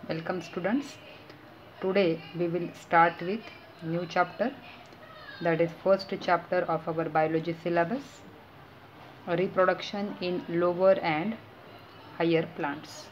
Welcome students. Today we will start with new chapter, that is first chapter of our biology syllabus, reproduction in lower and higher plants.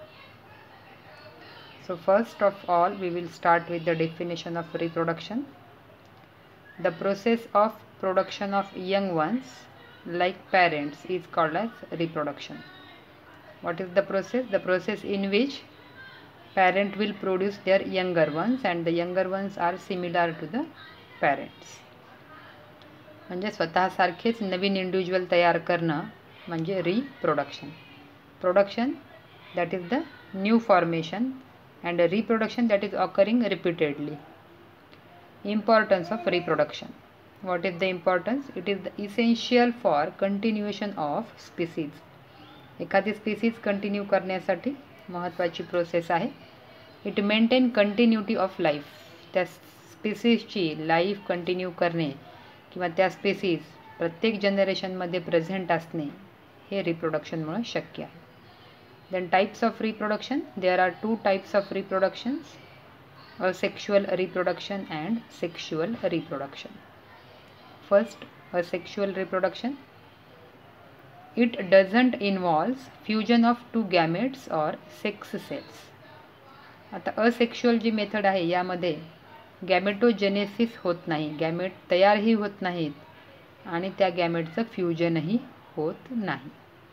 So first of all we will start with the definition of reproduction. The process of production of young ones like parents is called as reproduction. What is the process? The process in which parent will produce their younger ones and the younger ones are similar to the parents. म्हणजे स्वतःसारखेच नवीन individual तयार करणं म्हणजे reproduction. Production that is the new formation and reproduction that is occurring repeatedly. Importance of reproduction. What is the importance? It is the essential for continuation of species. एखादी species continue करण्यासाठी महत्त्वाची process आहे. It maintain continuity of life. त्या स्पीसीजची life continue करणे किंवा त्या species प्रत्येक जनरेशनमध्ये प्रेझेंट असणे हे रिप्रोडक्शनमुळे शक्य आहे. Then types of reproduction. There are two types of reproductions, asexual reproduction and sexual reproduction. First, asexual reproduction. It doesn't involve fusion of two gametes or sex cells. आता असेक्शुअल जी method आहे यामध्ये गॅमेटोजेनेसिस होत नाही, गॅमेट तयारही होत नाहीत आणि त्या गॅमेटचं फ्युजनही होत नाही.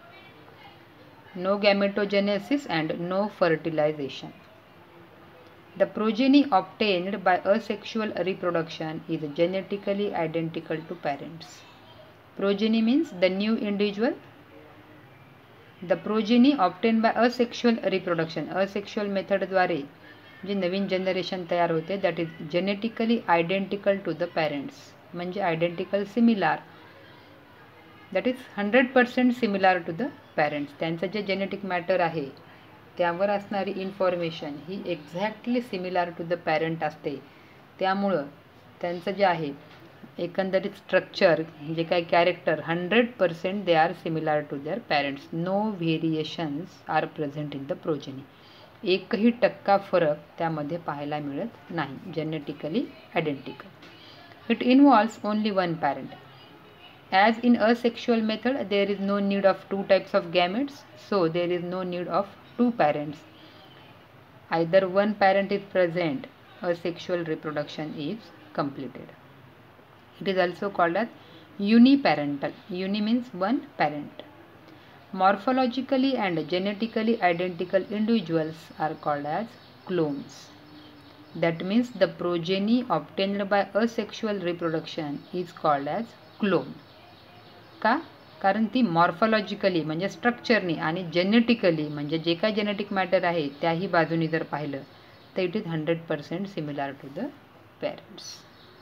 No gametogenesis and no fertilisation. The progeny obtained by asexual reproduction is genetically identical to parents. Progeny means the new individual. The progeny obtained by asexual reproduction. Asexual method द्वारे जी नवीन जनरेशन तयार होते that is genetically identical to the parents. म्हणजे identical similar. That is 100% similar to the parents. त्यांचं जे genetic matter आहे त्यावर असणारी information ही exactly similar to the parent असते. त्यामुळं त्यांचं जे आहे एकंदरीत स्ट्रक्चर जे काही character 100% they are similar to their parents. No variations are present in the progeny. एकही टक्का फरक त्यामध्ये पाहायला मिळत नाही. Genetically identical. It involves only one parent. As in asexual method there is no need of two types of gametes, so there is no need of two parents. Either one parent is present, asexual reproduction is completed. It is also called as uniparental. Uni means one parent. Morphologically and genetically identical individuals are called as clones. That means the progeny obtained by asexual reproduction is called as clone. का? कारण ती मॉर्फॉलॉजिकली म्हणजे स्ट्रक्चरनी आणि genetically म्हणजे जे काही genetic matter आहे त्याही बाजूनी जर पाहिलं तर it is 100% similar to the parents.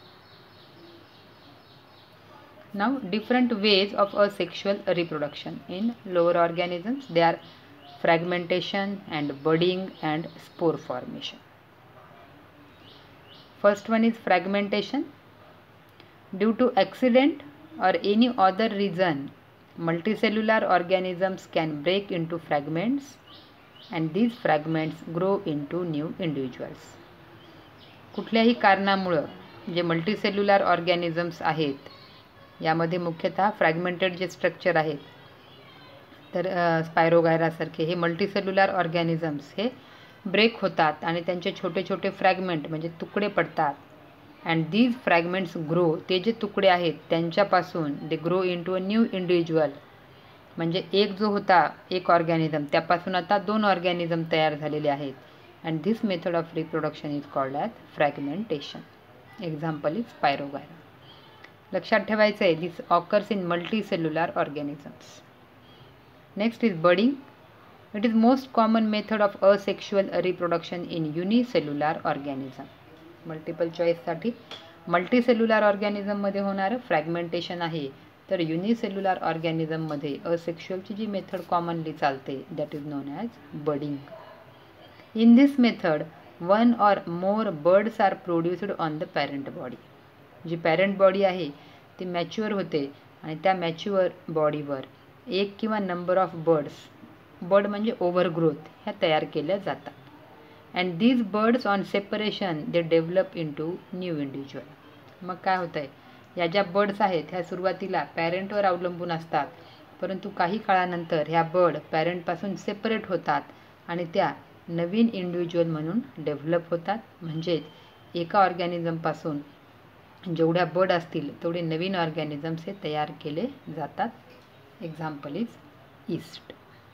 Now different ways of asexual reproduction in lower organisms. They are fragmentation and budding and spore formation. First one is fragmentation. Due to accident or any other reason, multicellular organisms can break into fragments and these fragments grow into new individuals. कुठल्याही कारणामुळे जे multicellular organisms आहेत यामध्ये मुख्यतः fragmented जे structure आहेत तर स्पायरोगायरासारखे हे मल्टीसेल्युलर ऑर्गॅनिझम्स हे ब्रेक होतात आणि त्यांचे छोटे छोटे फ्रॅगमेंट म्हणजे तुकडे पडतात. And these fragments grow. ते जे तुकडे आहेत त्यांच्यापासून they grow into a new individual. म्हणजे एक जो होता एक ऑर्गॅनिझम त्यापासून आता दोन ऑर्गॅनिझम तयार झालेले आहेत. And this method of reproduction is called as fragmentation. Example is Spirogyra. लक्षात ठेवायचं आहे this occurs in multicellular organisms. Next is budding. It is most common method of asexual reproduction in unicellular organism. Multiple चॉईससाठी multicellular ऑर्गॅनिझममध्ये होणारं fragmentation आहे तर unicellular ऑर्गॅनिझममध्ये असेक्शुअलची जी मेथड कॉमनली चालते that is known as budding. In this method, one or more birds are produced on the parent body. जी पॅरेंट बॉडी आहे ती मॅच्युअर होते आणि त्या मॅच्युअर बॉडीवर एक किंवा नंबर ऑफ बर्ड्स, बर्ड म्हणजे ओव्हरग्रोथ, ह्या तयार केल्या जातात. And these buds on separation they develop into new individual. मग काय होतं आहे, या ज्या बर्ड्स आहेत ह्या सुरुवातीला पॅरेंटवर अवलंबून असतात, परंतु काही काळानंतर ह्या बर्ड पॅरेंटपासून सेपरेट होतात आणि त्या नवीन इंडिव्हिज्युअल म्हणून डेव्हलप होतात. म्हणजेच एका ऑर्गॅनिझमपासून जेवढ्या बर्ड असतील तेवढे नवीन ऑर्गॅनिझम्स हे तयार केले जातात. Example is yeast.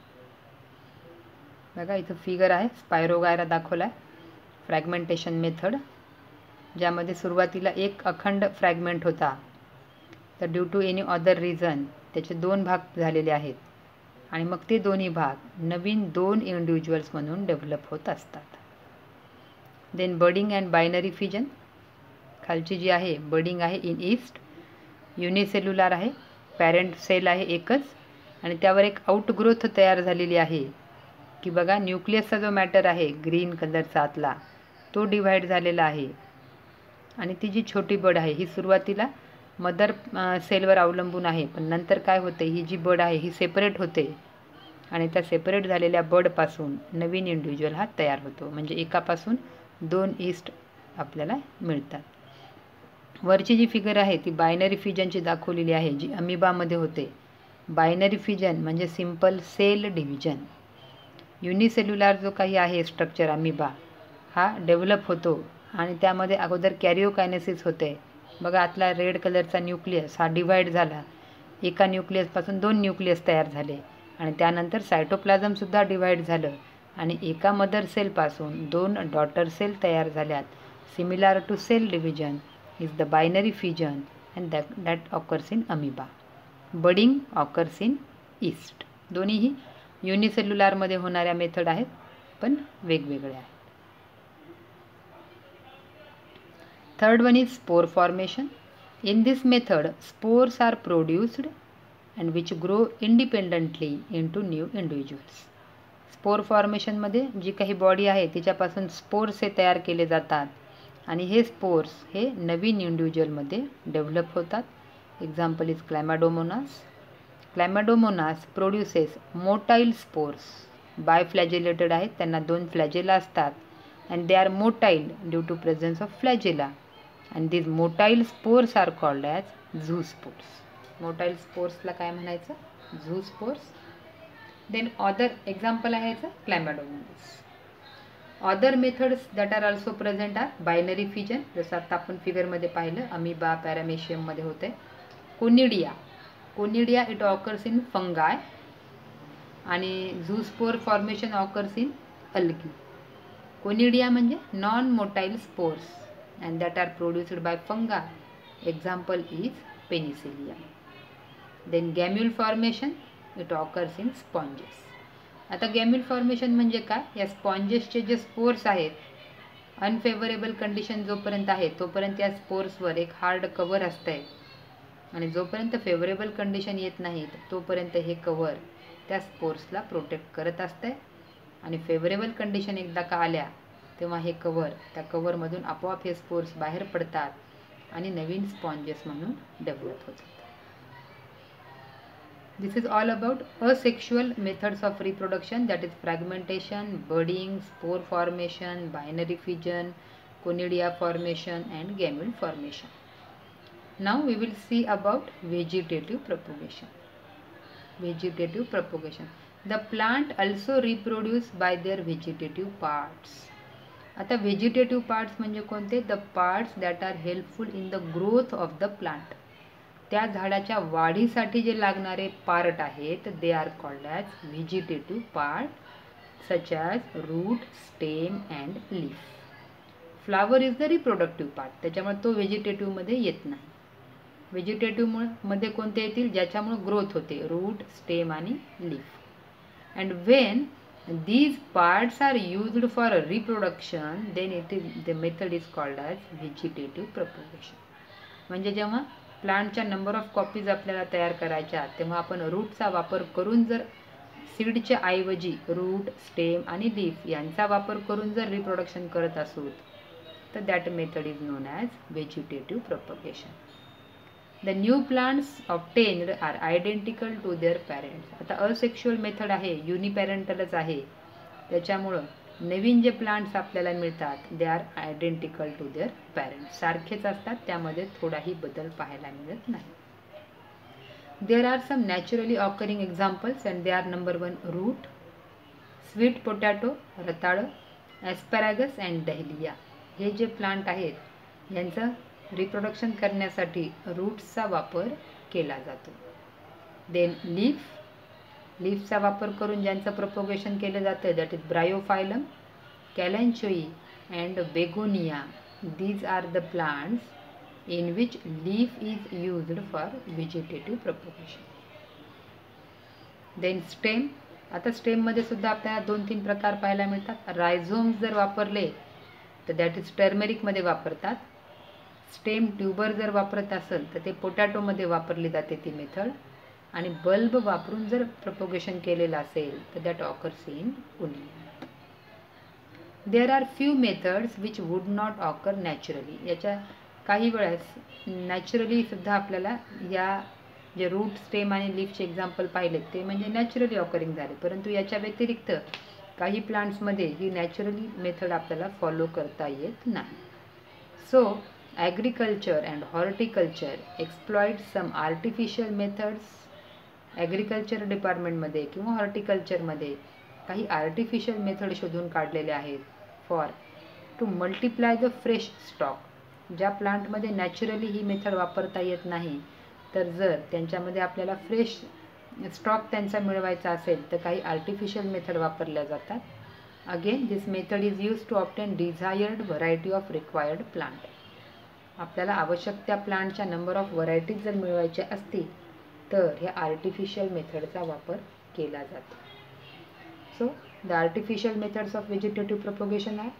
बघा इथं फिगर आहे, स्पायरोगायरा दाखवला आहे. फ्रॅगमेंटेशन मेथड, ज्यामध्ये सुरुवातीला एक अखंड फ्रॅगमेंट होता, तर due to any other reason त्याचे 2 भाग झालेले आहेत आणि मग ते दोन्ही भाग नवीन 2 इंडिव्हिज्युअल्स म्हणून डेव्हलप होत असतात. Then budding and binary fission. खालची जी आहे बर्डिंग आहे इन ईस्ट, युनिसेल्युलर आहे, पॅरेंट सेल आहे एकच आणि त्यावर एक आउटग्रोथ तयार झालेली आहे की बघा न्यूक्लियसचा जो मॅटर आहे ग्रीन कलरचा आतला तो डिव्हाइड झालेला आहे. आणि ती जी छोटी बर्ड आहे ही सुरुवातीला मदर सेलवर अवलंबून आहे, पण नंतर काय होते, ही जी बर्ड आहे ही सेपरेट होते आणि त्या सेपरेट झालेल्या बर्डपासून नवीन इंडिव्हिज्युअल हा तयार होतो. म्हणजे एकापासून 2 ईस्ट आपल्याला मिळतात. वरची जी फिगर आहे ती बायनरी फिजनची दाखवलेली आहे, जी अमिबामध्ये होते. बायनरी फिजन म्हणजे सिंपल सेल डिव्हिजन. युनिसेल्युलर जो काही आहे स्ट्रक्चर अमिबा हा डेव्हलप होतो आणि त्यामध्ये अगोदर कॅरिओकायनेसिस होते. बघा आतला रेड कलरचा न्यूक्लियस हा डिव्हाइड झाला, एका न्यूक्लियसपासून 2 न्यूक्लियस तयार झाले आणि त्यानंतर सायटोप्लाझमसुद्धा डिव्हाइड झालं आणि एका मदर सेलपासून 2 डॉटर सेल तयार झाल्यात. Similar to cell division is the binary fission and that occurs in amoeba. Budding occurs in yeast. दोन्हीही युनिसेल्युलरमध्ये होणाऱ्या मेथड आहेत, पण वेगवेगळ्या आहेत. Third one is spore formation. In this method, spores are produced and which grow independently into new individuals. Spore फॉर्मेशनमध्ये जी काही बॉडी आहे तिच्यापासून स्पोर्स हे तयार केले जातात आणि हे स्पोर्स हे नवीन इंडिव्हिज्युअलमध्ये डेव्हलप होतात. Example is Chlamydomonas. Chlamydomonas produces motile spores. Biflagellated आहेत, त्यांना 2 फ्लॅजेला असतात and they are motile due to presence of flagella. and these motile spores are called as zoospores. Motile sporesला काय म्हणायचं, zoospores. then other example आहे याचं Chlamydomonas. other methods that are also present are binary fission, जसं आता आपण figure मध्ये पाहिलं अमिबा पॅरामेशियम मध्ये होते. Conidia. Conidia it occurs in fungi आणि zoospore formation occurs in algae. Conidia म्हणजे non motile spores and that are produced by fungi. Example is Penicillium. Then gamule formation it occurs in sponges. आता गॅम्यूल formation म्हणजे काय, या स्पॉन्जेसचे जे spores आहेत unfavourable condition जोपर्यंत आहे तोपर्यंत या स्पोर्सवर एक हार्ड कव्हर असते आणि जोपर्यंत फेवरेबल कंडिशन येत नाही तोपर्यंत हे कव्हर त्या स्पोर्सला प्रोटेक्ट करत असते आणि फेवरेबल कंडिशन एकदा का आल्या तेव्हा हे कव्हर, त्या कव्हरमधून आपोआप हे स्पोर्स बाहेर पडतात आणि नवीन स्पॉन्जेस म्हणून डेव्हलप होतात. This is all about asexual methods of reproduction, that is fragmentation, budding, spore formation, binary fission, conidia formation and gemmule formation. Now we will see about vegetative propagation. Vegetative propagation. The plant also reproduce by their vegetative parts. आता vegetative parts म्हणजे कोणते, the parts that are helpful in the growth of the plant. त्या झाडाच्या वाढीसाठी जे लागणारे part आहेत they are called as vegetative part, such as root, stem and leaf. Flower is the reproductive part, त्याच्यामुळे तो व्हेजिटेटिव्हमध्ये येत नाही. व्हेजिटेटिव्हमध्ये कोणते येतील, ज्याच्यामुळे ग्रोथ होते, रूट, स्टेम आणि leaf. And when these parts are used for reproduction then the method is called as vegetative propagation. म्हणजे जेव्हा प्लांटच्या नंबर ऑफ कॉपीज आपल्याला तयार करायच्या तेव्हा आपण रूटचा वापर करून जर सीडच्या ऐवजी रूट, स्टेम आणि लीफ यांचा वापर करून जर रिप्रोडक्शन करत असू तर that method is known as vegetative propagation. The new plants obtained are identical to their parents. आता असेक्शुअल मेथड आहे, युनिपॅरेंटलच आहे, त्याच्यामुळं नवीन जे प्लांट्स आपल्याला मिळतात they are identical to their parents, सारखेच असतात, त्यामध्ये थोडाही बदल पाहायला मिळत नाही. There are some naturally occurring examples and they are number 1 root, sweet potato, रताळं, asparagus and dahlia. हे जे प्लांट आहेत यांचं रिप्रोडक्शन करण्यासाठी रूट्सचा वापर केला जातो. देन लीफचा वापर करून ज्यांचं प्रोपोगेशन केलं जातं that is Bryophyllum, Kalanchoe and Begonia. These are the plants in which leaf is used for vegetative propagation. Then stem. आता स्टेम मध्ये सुद्धा आपल्याला 2-3 प्रकार पाहायला मिळतात. रायझोम्स जर वापरले तर दॅट इज टर्मेरिक मध्ये वापरतात. स्टेम ट्यूबर जर वापरत असेल तर ते पोटॅटो मध्ये वापरली जाते ती मेथड. आणि बल्ब वापरून जर प्रोपोगेशन केलेलं असेल तर that occurs in onion. There are few methods which would not occur naturally. याच्या काही वेळेस नॅचरली सुद्धा आपल्याला या जे रूट, स्टेम आणि लीफचे एक्झाम्पल पाहिले ते म्हणजे नॅचरली ऑकरिंग झाले, परंतु याच्या व्यतिरिक्त काही प्लांट्समध्ये ही नॅचरली मेथड आपल्याला फॉलो करता येत नाही. So agriculture and horticulture exploit some artificial methods. Agriculture डिपार्टमेंटमध्ये किंवा हॉर्टिकल्चरमध्ये काही आर्टिफिशियल मेथड शोधून काढलेले आहेत for to multiply the fresh stock. ज्या प्लांटमध्ये नॅचरली ही मेथड वापरता येत नाही तर जर त्यांच्यामध्ये आपल्याला फ्रेश स्टॉक त्यांचा मिळवायचा असेल तर काही आर्टिफिशियल मेथड वापरल्या जातात. Again this method is use to obtain desired variety of required plant. आपल्याला आवश्यक त्या प्लांटच्या नंबर ऑफ व्हरायटीज जर मिळवायच्या असतील तर ह्या आर्टिफिशियल मेथडचा वापर केला जातो. So the artificial methods of vegetative propagation आहे.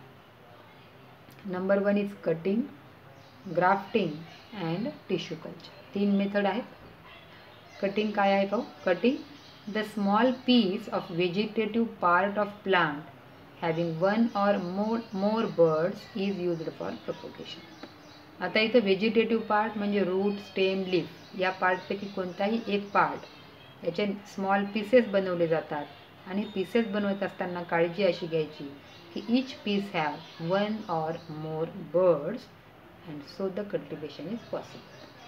Number 1 is cutting, grafting and tissue culture. 3 method आहेत. कटिंग काय आहे पाहू. Cutting the small piece of vegetative part of plant having 1 or more birds is used for propagation. आता इथं vegetative part म्हणजे root, stem, leaf या पार्टपैकी कोणताही एक पार्ट याचे स्मॉल पीसेस बनवले जातात आणि पीसेस बनवत असताना काळजी अशी घ्यायची की each piece have 1 or more birds and so the cultivation is possible.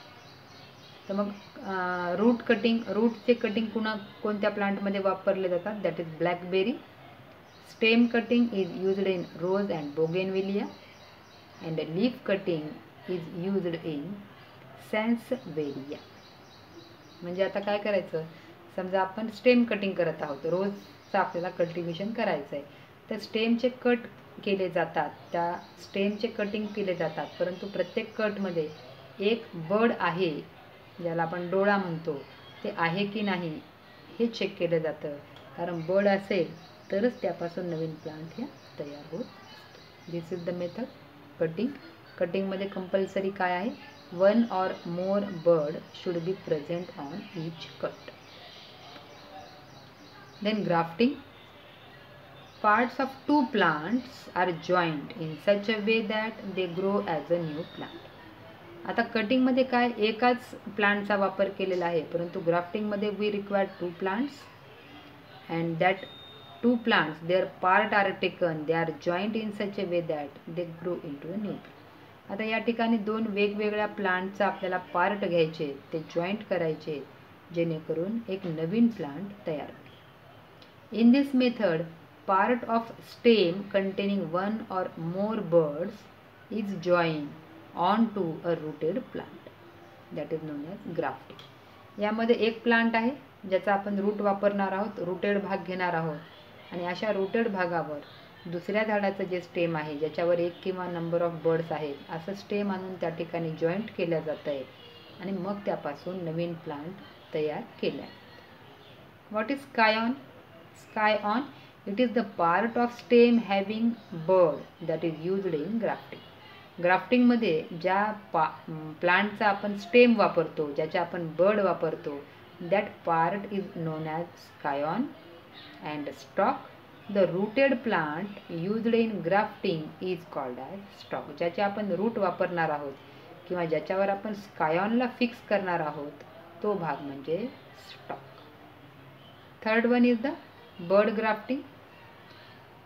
तर मग रूट कटिंग, रूटचे कटिंग कोणत्या प्लांटमध्ये वापरले जातात that is blackberry. Stem cutting is used in rose and bougainvillea and leaf cutting is used in sansevieria. म्हणजे आता काय करायचं, समजा आपण स्टेम कटिंग करत आहोत, रोजचं आपल्याला कल्टिवेशन करायचं आहे तर स्टेमचे कट केले जातात, त्या स्टेमचे कटिंग केले जातात, परंतु प्रत्येक कटमध्ये एक बड आहे ज्याला आपण डोळा म्हणतो ते आहे की नाही हे चेक केलं जातं. कारण बड असेल तरच त्यापासून नवीन प्लांट ह्या तयार होत असतो. This is the method cutting. कटिंगमध्ये कंपल्सरी काय आहे 1 or more bird should be present on each cut. Then grafting. Parts of 2 plants are joined in such a way that they grow as a new plant. आता कटिंगमध्ये काय एकाच प्लांटचा वापर केलेला आहे, परंतु ग्राफ्टिंगमध्ये we require 2 plants and that 2 plants their part are taken, they are joined in such a way that they grow into a new plant. आता या ठिकाणी 2 वेगवेगळ्या प्लांटचा आपल्याला पार्ट घ्यायचे, ते जॉईंट करायचे जेणेकरून एक नवीन प्लांट तयार होईल. In this method part of stem containing 1 or more birds is joined onto a rooted plant that is known as grafting. यामध्ये एक प्लांट आहे ज्याचा आपण रूट वापरणार आहोत, रूटेड भाग घेणार आहोत आणि अशा रूटेड भागावर दुसऱ्या झाडाचं जे स्टेम आहे ज्याच्यावर एक किंवा नंबर ऑफ बर्ड्स आहेत असं स्टेम आणून त्या ठिकाणी जॉईंट केल्या जात आहे आणि मग त्यापासून नवीन प्लांट तयार केल्या. What is scion? Scion it is the part of stem having bud that is used in grafting. Grafting मध्ये ज्या प्लांटचा आपण स्टेम वापरतो, ज्याच्या आपण बड वापरतो, that part is known as scion and stalk. The rooted plant used in grafting is called as stalk. ज्याचे आपण route वापरणार आहोत किंवा ज्याच्यावर आपण स्कायॉनला फिक्स करणार आहोत तो भाग म्हणजे stock. Third one is the bud grafting.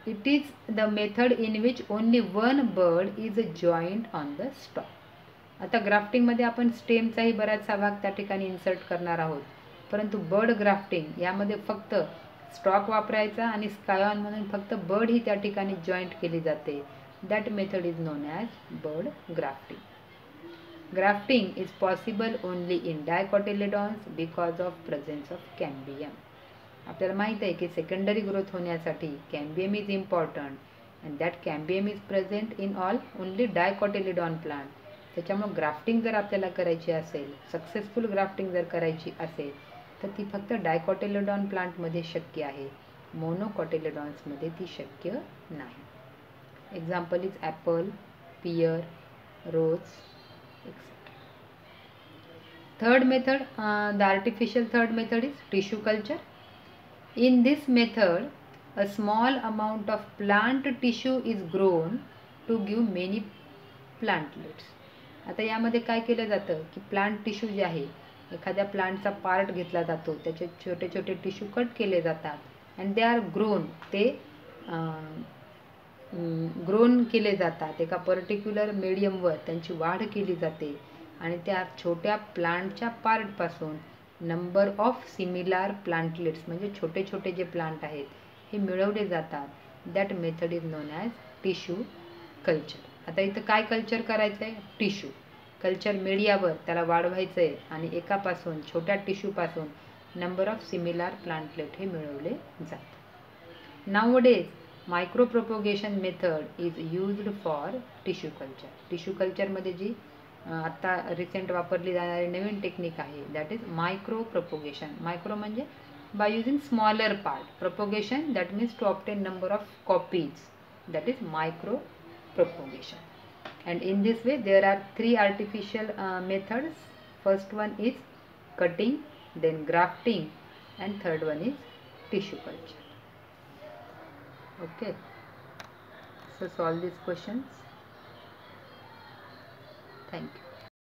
It is the method in which only one bud is joined on the stalk. आता ग्राफ्टिंगमध्ये आपण स्टेमचाही बराचसा भाग त्या ठिकाणी इन्सर्ट करणार आहोत, परंतु बर्ड ग्राफ्टिंग यामध्ये फक्त स्टॉक वापरायचा आणि स्काय ऑन म्हणून फक्त बर्ड ही त्या ठिकाणी जॉईंट केली जाते. That method is known as bud grafting. Grafting is possible only in dicotyledons because of presence of cambium. आपल्याला माहीत आहे की सेकंडरी ग्रोथ होण्यासाठी cambium is important and that cambium is present in all only dicotyledon plant. त्याच्यामुळे grafting जर आपल्याला करायची असेल, सक्सेसफुल ग्राफ्टिंग जर करायची असेल तर ती फक्त डायकॉटिलेडॉन प्लांटमध्ये शक्य आहे, मोनोकॉटिलेडॉन्समध्ये ती शक्य नाही. Example is apple, pear, rose etc. Third method, the artificial third method is tissue culture. In this method, a small amount of plant tissue is grown to give many plantlets. आता यामध्ये काय केलं जातं की प्लांट टिश्यू जे आहे, एखाद्या प्लांटचा part घेतला जातो, त्याचे छोटे छोटे टिश्यू कट केले जातात अँड दे आर ग्रोन. ते ग्रोन केले जातात एका पर्टिक्युलर मीडियमवर, त्यांची वाढ केली जाते आणि त्या छोट्या प्लांटच्या पार्टपासून नंबर ऑफ सिमिलर प्लांटलेट्स म्हणजे छोटे छोटे जे प्लांट आहेत हे मिळवले जातात. That method is known as tissue culture. आता इथं काय कल्चर करायचं आहे? टिश्यू कल्चर मीडियावर त्याला वाढवायचं आहे आणि एकापासून छोट्या टिश्यूपासून नंबर ऑफ सिमिलर प्लांटलेट हे मिळवले जातात. Nowadays micro propagation method is used for tissue culture. Tissue कल्चरमध्ये जी आता रिसेंट वापरली जाणारी नवीन टेक्निक आहे that is micro propagation. Micro म्हणजे by using smaller part. Propagation, that means to obtain number of copies, that is micro propagation. And in this way there are three artificial methods. First one is cutting, then grafting, and third one is tissue culture. Okay, so solve these questions. Thank you.